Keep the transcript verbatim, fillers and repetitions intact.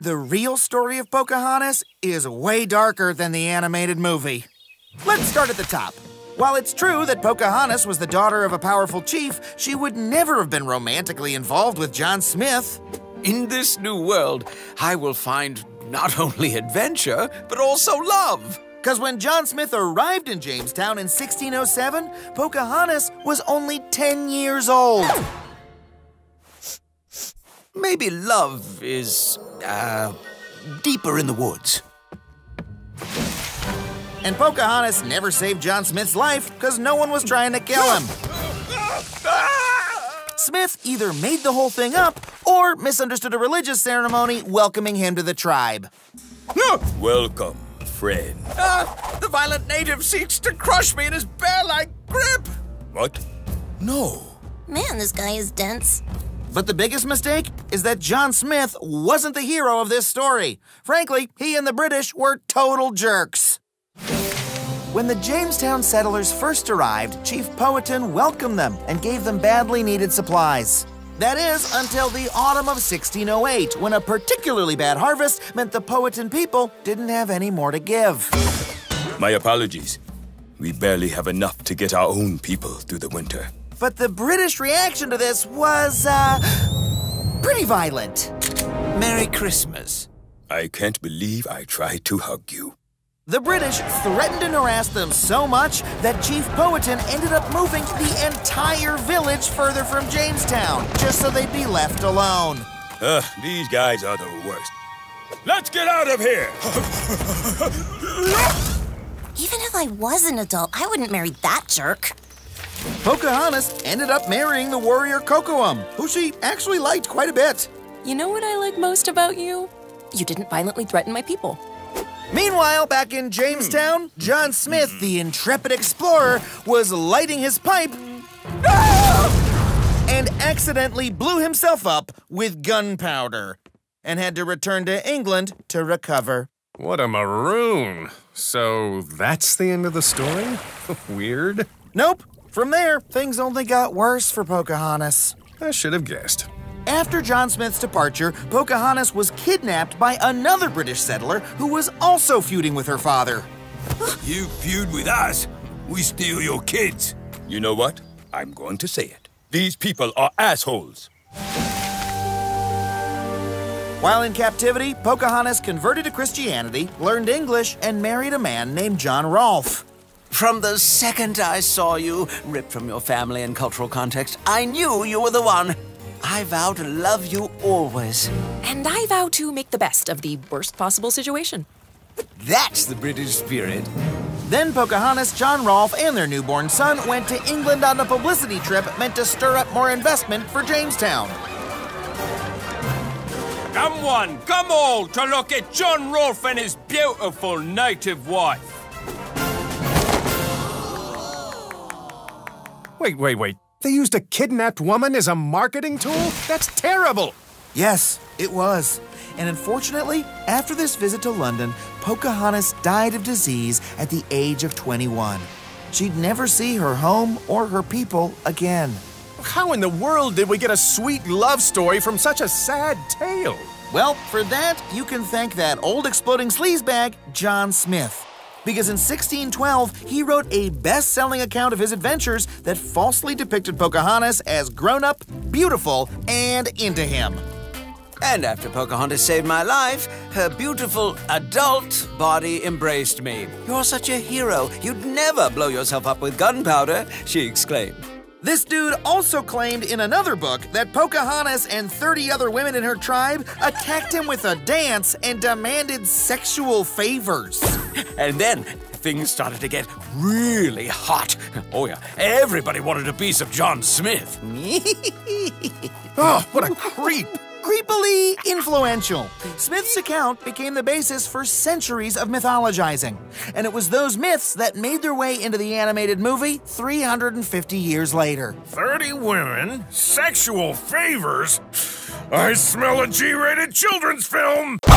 The real story of Pocahontas is way darker than the animated movie. Let's start at the top. While it's true that Pocahontas was the daughter of a powerful chief, she would never have been romantically involved with John Smith. In this new world, I will find not only adventure, but also love. Because when John Smith arrived in Jamestown in sixteen oh seven, Pocahontas was only ten years old. Maybe love is, uh, deeper in the woods. And Pocahontas never saved John Smith's life because no one was trying to kill him. Smith either made the whole thing up or misunderstood a religious ceremony welcoming him to the tribe. Welcome, friend. Ah, the violent native seeks to crush me in his bear-like grip. What? No. Man, this guy is dense. But the biggest mistake is that John Smith wasn't the hero of this story. Frankly, he and the British were total jerks. When the Jamestown settlers first arrived, Chief Powhatan welcomed them and gave them badly needed supplies. That is, until the autumn of sixteen oh eight, when a particularly bad harvest meant the Powhatan people didn't have any more to give. My apologies. We barely have enough to get our own people through the winter. But the British reaction to this was, uh, pretty violent. Merry Christmas. I can't believe I tried to hug you. The British threatened and harassed them so much that Chief Powhatan ended up moving the entire village further from Jamestown, just so they'd be left alone. Ugh, these guys are the worst. Let's get out of here! Even if I was an adult, I wouldn't marry that jerk. Pocahontas ended up marrying the warrior Kocoum, who she actually liked quite a bit. You know what I like most about you? You didn't violently threaten my people. Meanwhile, back in Jamestown, John Smith, the intrepid explorer, was lighting his pipe and accidentally blew himself up with gunpowder and had to return to England to recover. What a maroon. So that's the end of the story? Weird. Nope. From there, things only got worse for Pocahontas. I should have guessed. After John Smith's departure, Pocahontas was kidnapped by another British settler who was also feuding with her father. You feud with us, we steal your kids. You know what? I'm going to say it. These people are assholes. While in captivity, Pocahontas converted to Christianity, learned English, and married a man named John Rolfe. From the second I saw you, ripped from your family and cultural context, I knew you were the one. I vow to love you always. And I vow to make the best of the worst possible situation. That's the British spirit. Then Pocahontas, John Rolfe, and their newborn son went to England on a publicity trip meant to stir up more investment for Jamestown. Come one, come all, to look at John Rolfe and his beautiful native wife. Wait, wait, wait. They used a kidnapped woman as a marketing tool? That's terrible! Yes, it was. And unfortunately, after this visit to London, Pocahontas died of disease at the age of twenty-one. She'd never see her home or her people again. How in the world did we get a sweet love story from such a sad tale? Well, for that, you can thank that old exploding sleazebag, John Smith. Because in sixteen twelve, he wrote a best-selling account of his adventures that falsely depicted Pocahontas as grown-up, beautiful, and into him. And after Pocahontas saved my life, her beautiful adult body embraced me. You're such a hero. You'd never blow yourself up with gunpowder, she exclaimed. This dude also claimed in another book that Pocahontas and thirty other women in her tribe attacked him with a dance and demanded sexual favors. And then things started to get really hot. Oh yeah, everybody wanted a piece of John Smith. Oh, what a creep! Creepily influential, Smith's account became the basis for centuries of mythologizing. And it was those myths that made their way into the animated movie three hundred fifty years later. thirty women? Sexual favors? I smell a G-rated children's film!